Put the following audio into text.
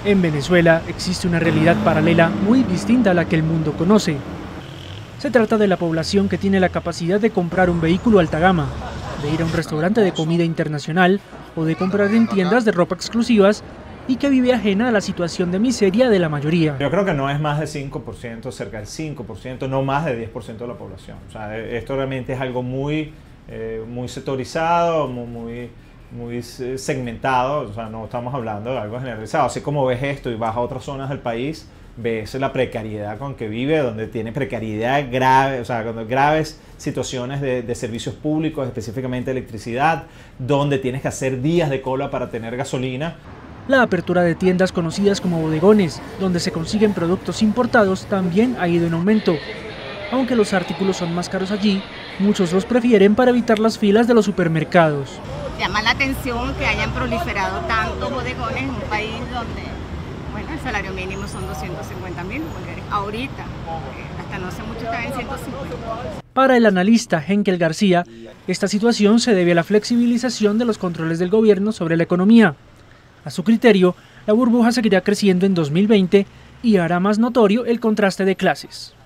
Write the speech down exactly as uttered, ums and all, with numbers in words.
En Venezuela existe una realidad paralela muy distinta a la que el mundo conoce. Se trata de la población que tiene la capacidad de comprar un vehículo alta gama, de ir a un restaurante de comida internacional o de comprar en tiendas de ropa exclusivas y que vive ajena a la situación de miseria de la mayoría. Yo creo que no es más del cinco por ciento, cerca del cinco por ciento, no más del diez por ciento de la población. O sea, esto realmente es algo muy, eh, muy sectorizado, muy, muy, muy segmentado. O sea, no estamos hablando de algo generalizado. Así como ves esto y vas a otras zonas del país, ves la precariedad con que vive, donde tiene precariedad grave, o sea, graves situaciones de, de servicios públicos, específicamente electricidad, donde tienes que hacer días de cola para tener gasolina. La apertura de tiendas conocidas como bodegones, donde se consiguen productos importados, también ha ido en aumento. Aunque los artículos son más caros allí, muchos los prefieren para evitar las filas de los supermercados. Llama la atención que hayan proliferado tantos bodegones en un país donde, bueno, el salario mínimo son doscientos cincuenta mil bolívares. Ahorita, hasta no hace mucho estaba en ciento cincuenta. Para el analista Henkel García, esta situación se debe a la flexibilización de los controles del gobierno sobre la economía. A su criterio, la burbuja seguirá creciendo en dos mil veinte y hará más notorio el contraste de clases.